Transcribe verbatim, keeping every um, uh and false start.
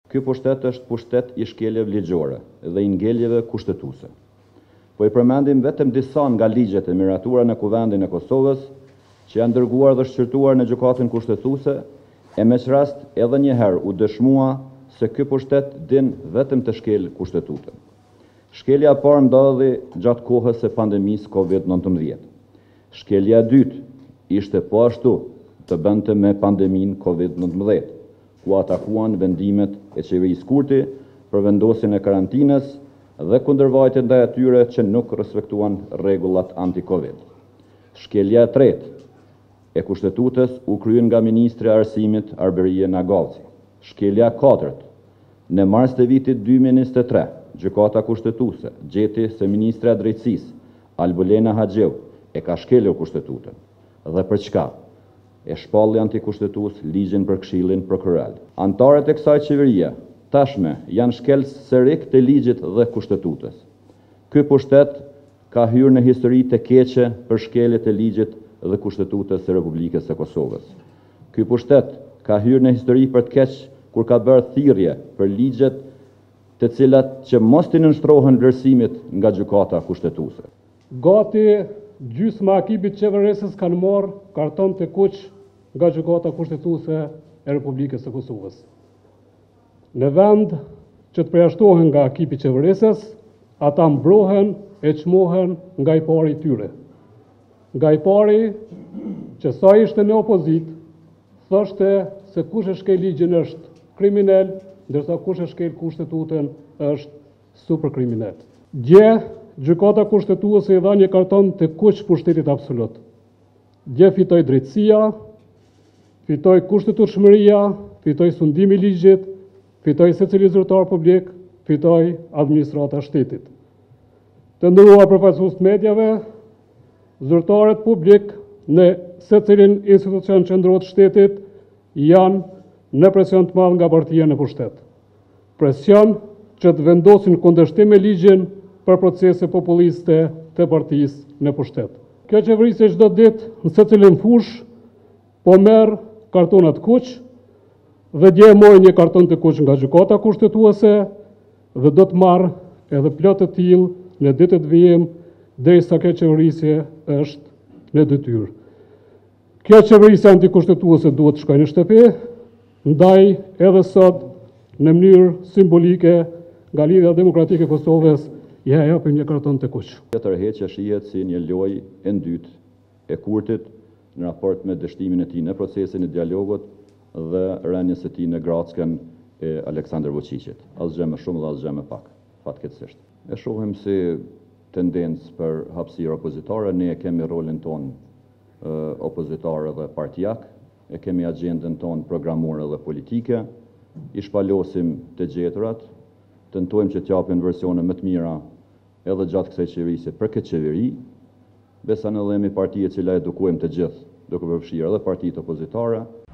Ky pushtet është pushtet i shkeljeve ligjore dhe i ngjeljeve kushtetuese. Po i përmendim vetëm disa nga ligjet e miratura në Kuvendin e Kosovës që janë dërguar dhe shqyrtuar në gjykatën kushtetuese, e me që rast edhe njëherë u dëshmua se ky pushtet din vetëm të shkel kushtetutën. Shkelja e parë ndodhi gjatë kohës së pandemisë Covid nëntëmbëdhjetë. Shkelja e dytë ishte po ashtu të bënte me pandeminë Covid nëntëmbëdhjetë, ku atakuan vendimet e qeverisë Kurti për vendosjen e karantinës dhe kundërvajtjen ndaj atyre që nuk respektuan rregullat anti-Covid. Shkelja e tretë e kushtetutës u kryen nga ministri i Arsimit Arberie Nagallci. Shkelja e katërt, në mars të vitit dy mijë e njëzet e tre, gjykata kushtetuese gjeti se ministra e drejtësisë Albulena Haxheu e ka shkelur kushtetutën. Dhe për çka? E shpalli antikushtetues ligjin për Këshillin Prokural. Antarët e kësaj qeverie tashme janë shkelës sërik të ligjit dhe kushtetutës. Ky pushtet ka hyrë në histori të keqe për shkeljet e ligjit dhe kushtetutës së Republikës së Kosovës. Ky pushtet ka hyrë në histori për të keq kur ka bërë thirrje për ligjet të cilat që mos të nënshtrohen vlerësimit nga gjykata kushtetuese. Gati gjysma e ekipit qeverisës kanë marrë karton të kuq nga gjykata kushtetuese e Republikës së Kosovës. Në vend që të përjashtohen nga ekipi i qeverisës, ata mbrohen e çmohen nga i pari i tyre. Nga i pari që sa ishte në opozit, thoshte se kush e shkel ligjin është kriminal, ndërsa kush e shkel kushtetuesen është super kriminal. Dje, gjykata kushtetuese i dha një karton të kuq pushtetit absolut. Dje fitoi drejtësia, fitoi kushtetutshmëria, fitoi sundimi i ligjit, fitoi secili zyrtar publik, fitoi administrata e shtetit. Të nderuar përfaqësues të mediave, zyrtarët publik në secilin institucion qendror të shtetit janë në presion të madh nga partia në pushtet. Presion që të vendosin kundërshtim me ligjin për procese populliste të partisë në pushtet. Kjo qeverisje çdo ditë në secilin fush po merr kartonat kuq dhe dje mori një karton të kuq nga gjykata kushtetuese dhe do të marrë edhe plot të tillë në ditët vijim derisa kjo qeverisje është në detyrë. Kjo qeverisje antikushtetuese duhet të shkojë në shtëpi, ndaj edhe sot në mënyrë simbolike nga Lidhja Demokratike e Kosovës ja japim një karton të kuq. Kjo tërheqje shihet si një lojë e dytë e Kurtit në raport me dështimin e tij në procesin e dialogut dhe rënies së tij në Grackën e Aleksandr Vučićit. Asgjë më shumë dhe asgjë më pak, fatkeqësisht. E shohim si tendencë për hapësirë opozitare, ne e kemi rolin ton opozitar dhe partijak, e kemi agjendën ton programore dhe politike, i shpalosim të gjeturat, tentojmë që t'japin versione më të mira edhe gjatë kësaj qeverisje për këtë qeveri, besa në dhe jemi parti e cila edukojmë të gjithë, duke përfshirë edhe partitë opozitare.